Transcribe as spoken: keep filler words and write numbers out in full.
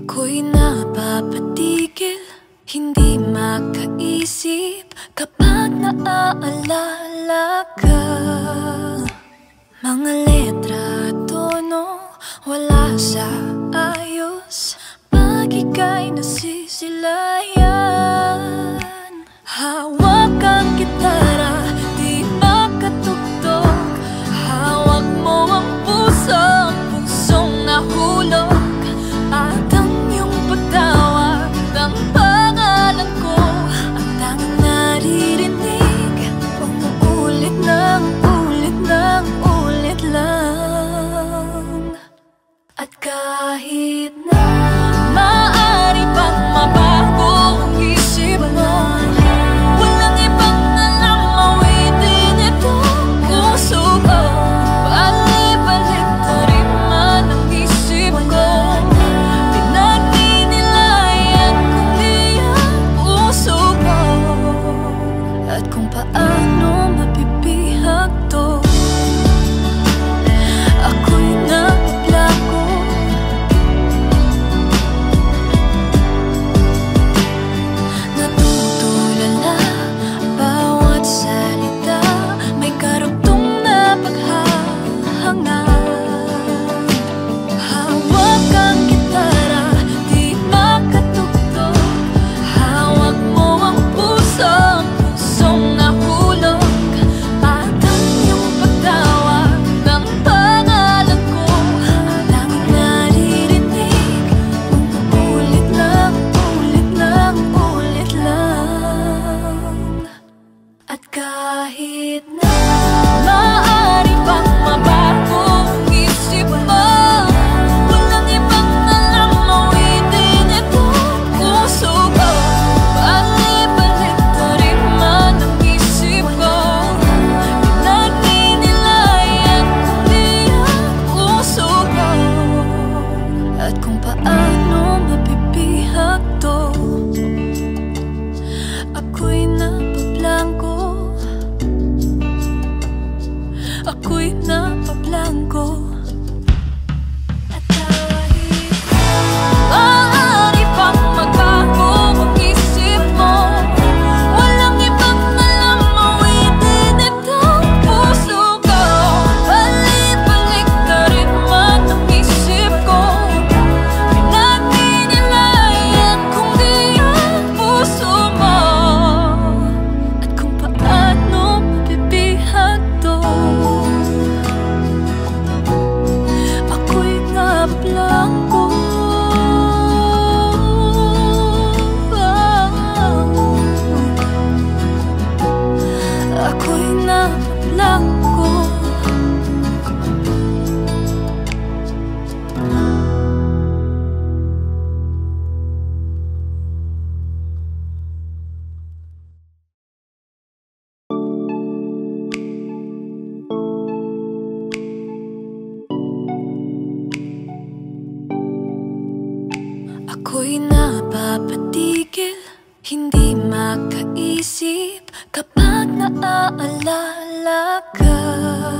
Ako'y napapatigil, hindi makaisip kapag naaalala ka. Mga letra at tono, wala sa ayos pag ika'y nasisilayan. Hawak ang gitara, di makatugtog. Hawak mo ang puso, ang pusong nahulog. At ang iyong pagtawag ng pangalan ko, ang tanging naririnig, umuulit ng ulit ng ulit lang. At kahit na maaari pang mabago ang isip mo, walang ibang alam mawitin itong puso ko. Balik-balik na rin man ang isip ko, pinagdinilayan kung di ang puso ko. At kung paano mapipihag to, ako'y napaplako. Natutulala bawat salita, may karugtong na paghahangad. Hawak ang gitara, di makatugtog. Hawak mo ang puso, ang pusong nahulog. At ang iyong pagtawag ng pangalan ko, ang tanging naririnig, umuulit lang, ulit lang, ulit lang. At kahit na maaari pang mabago ang isip mo, walang ibang alam mawitin itong puso ko. Balik-balik na rin man ang isip ko, pinagdinilayan kung di ang puso ko. At kung paano mapipihag to, ako'y napaplangko. Ako'y napaplangko. At kahit maaari pang magbago ang isip mo, walang ibang alam mawitin itong puso ko. Balik-balik na rin man ang isip ko, pinagdinilayan kung di ang puso mo. At kung paano mapipihag to, ako'y napaplangko. Ako'y napaplangko. Ako'y napapatigil, hindi makaisip kapag naaalala ka.